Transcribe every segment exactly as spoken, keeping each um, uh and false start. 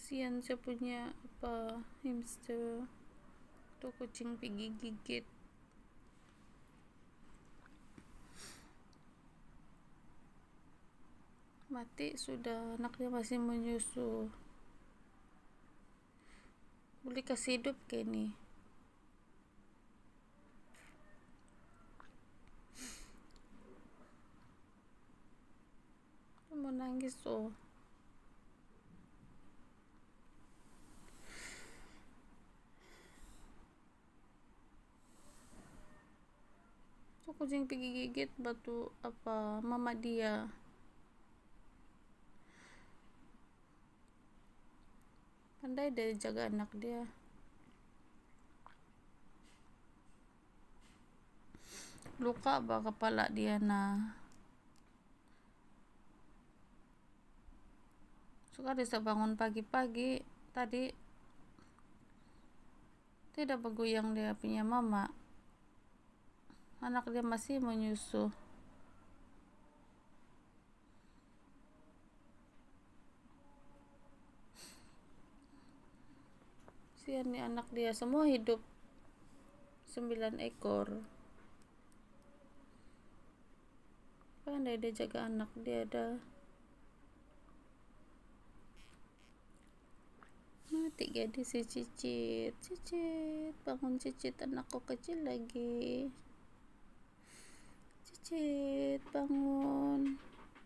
Kasihan saya punya apa hamster tuh, kucing pergi gigit. Mati sudah, anaknya masih menyusu. Boleh kasih hidup kayak ini. Mau nangis tuh. Tuh kucing pergi gigit batu apa mama dia. Pandai dia jaga anak dia. Luka bah kepala dia nah. Suka bisa bangun pagi-pagi tadi tidak bergoyang dia punya mama. Anak dia masih menyusu. Sian nih anak dia, semua hidup sembilan ekor. Pandai dia jaga anak dia dah. Mati gadis si Cicit. Cicit, bangun Cicit, anakku kecil lagi. Cicit, bangun.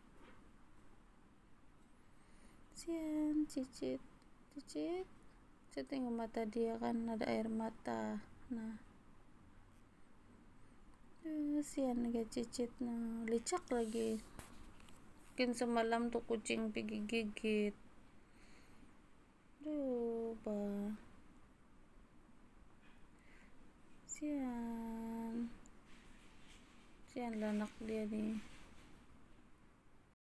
Sian Cicit. Cicit, saya tengok mata dia kan ada air mata. Nah, uh, sian lagi Cicit nah, licak lagi. Mungkin semalam tuh kucing pergi gigit. Duh, bah. Sian. Sian lah anak dia nih.